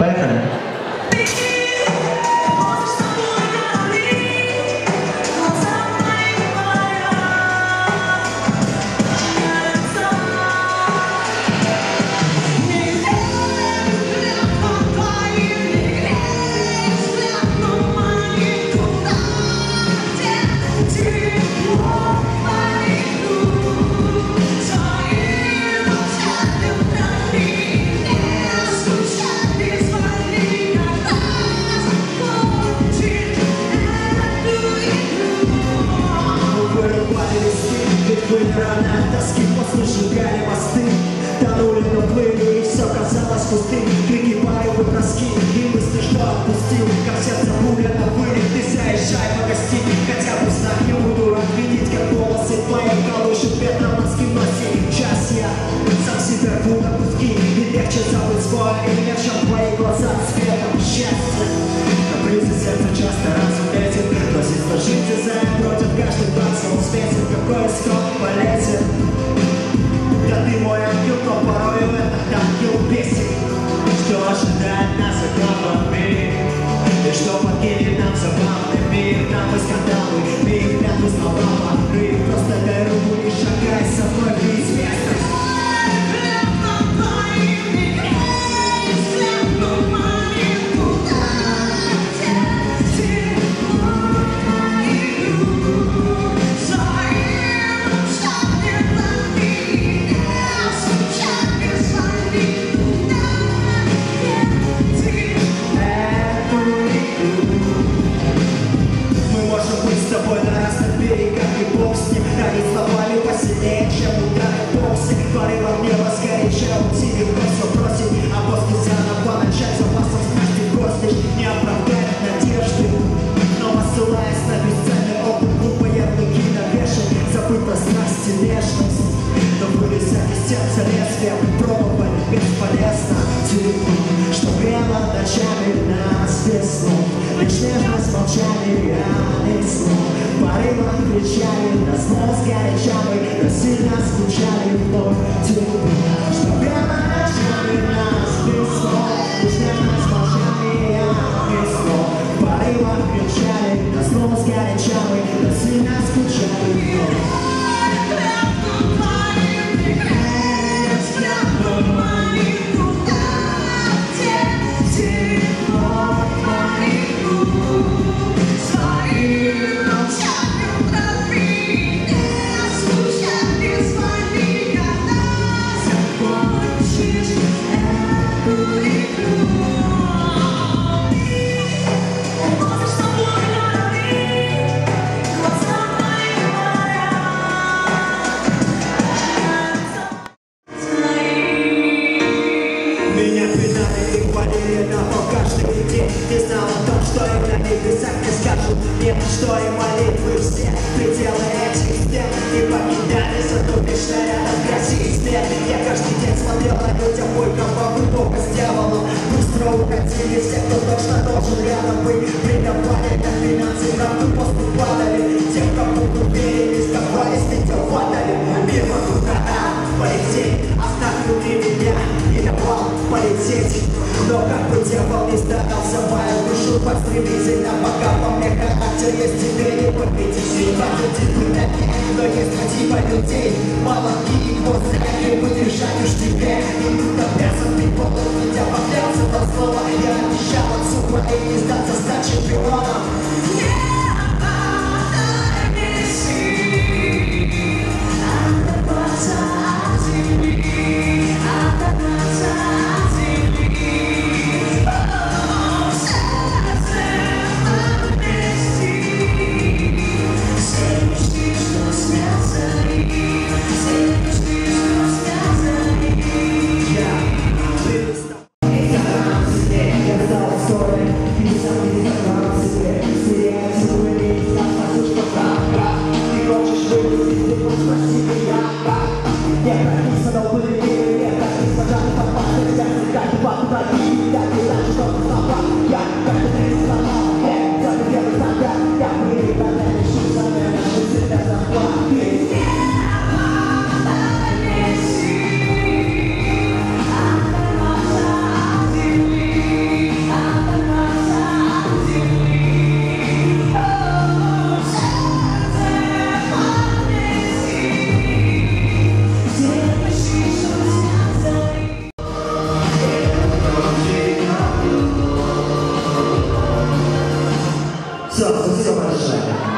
Поехали. Тоски после сжигали мосты, тонули, но плыли, и все казалось пустым. Крики, порывы, броски, и мысли, что отпустил. Как сердце пуля на вылет, ты заезжай погостить. Хотя бы в снах не буду рад видеть, как волосы твои колышут ветром носки носи. Сейчас я сам себя рву на куски, и легче забыть свой имя, чем твои глаза цветом счастья. Капризы сердца часто разумеет, просится жить и за против каждый танца он светит. Какой исход полезен? Да ты мой ангел, но порой в этот ангел бесит. Что ожидает нас за главами? И что покинет нам забавный мир? Там и скандалы, мир, клятвы, слова, мокрые. Просто дай руку и шагай со мной в неизвестность. Что грело ночами нас без снов, лишь нежность молчали реальных снов. В порывах кричали, нас мозг горячавый, но сильно скучали вновь. Что грело ночами нас без снов, лишь нежность молчали реальных снов. В порывах кричали, нас мозг горячавый, но сильно скучали вновь. Что и молитвы все пределы этих стен не покидали, зато вечно рядом грязи и смерть. Я каждый день смотрел на людях бой кровавый бога с дьяволом. Быстро уходили все, кто точно должен рядом быть. Предавали, как финансы, правду после падали. Тех, кому верили, сковались, видео хватали. Мир вокруг полететь, оставь внутри меня и на вал полететь. Но как бы дьявол не старался, мою душу подстремительно, пока по мне характер есть, тебе не победить. Судьба людей пытать, но есть мотива людей. Молотки и гвозди, не выдержать уж тебе. И тут обязан ты подал, меня поклялся до слова. Я обещал отцу и не сдаться, стать чемпионом. Все, спасибо большое.